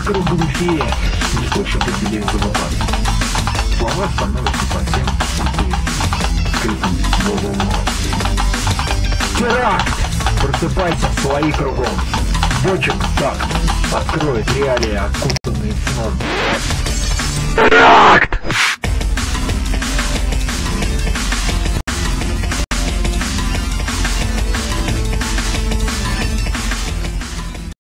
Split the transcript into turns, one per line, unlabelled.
глухие, не хочет определить в безопасность. Слова становятся совсем глупые. Крикнул голову. Теракт! Просыпайся в свои кругом. Бочек так откроет реалии, окутанные сном.